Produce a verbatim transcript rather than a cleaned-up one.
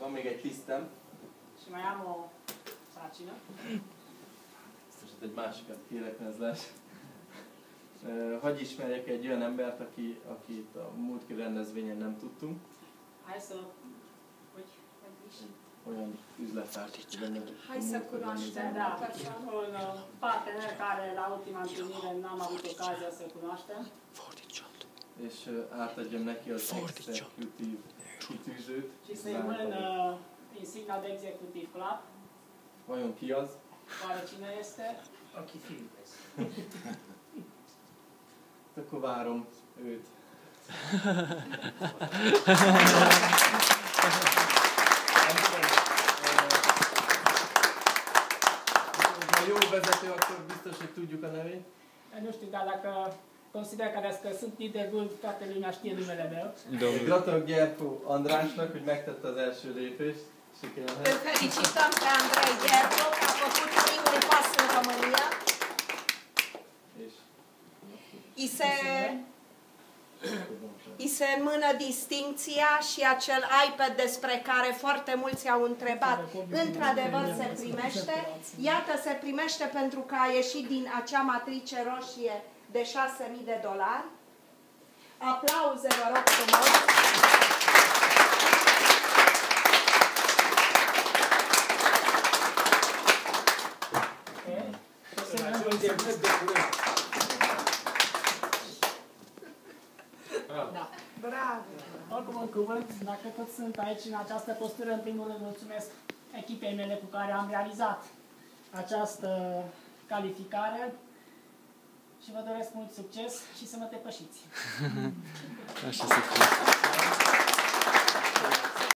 van még egy tisztem. Și mai am o sarcină. Most egy másikat kérek, ez lesz. Hagy ismerjek egy olyan embert, aki, akit a múltkori rendezvényen nem tudtunk. Hai să... Hogy, hogy is? Olyan üzlettárs, aki benne volt. Hai să cunoaștem Da, un partener care la ultima întâlnire n-am avut ocazia să cunoaștem. És átadjam neki az executive kitűzőt. Și să-i mân uh, insigna de Executive Club. Vajon ki az? Oare cine este? Aki filmez. Akkor várom őt. Ha jó vezető, akkor biztos, hogy tudjuk a nevét. Nu știu, dar dacă consider că sunt lider bun, toată lumea știe numele meu. Gratulálok Gyerkó Andrásnak, hogy megtette az első lépést. Sikerülhet. Îl felicităm pe Andrei Gyerco, că a făcut primul pas în România. I se, I se înmână distincția și acel iPad despre care foarte mulți au întrebat. Într-adevăr se primește. Iată, se primește pentru că a ieșit din acea matrice roșie de șase mii de dolari. Aplauze, vă rog frumos! Da. Bravo! Oricum, în cuvânt, dacă tot sunt aici în această postură, în primul rând mulțumesc echipei mele cu care am realizat această calificare și vă doresc mult succes și să mă depășiți. Așa să fie.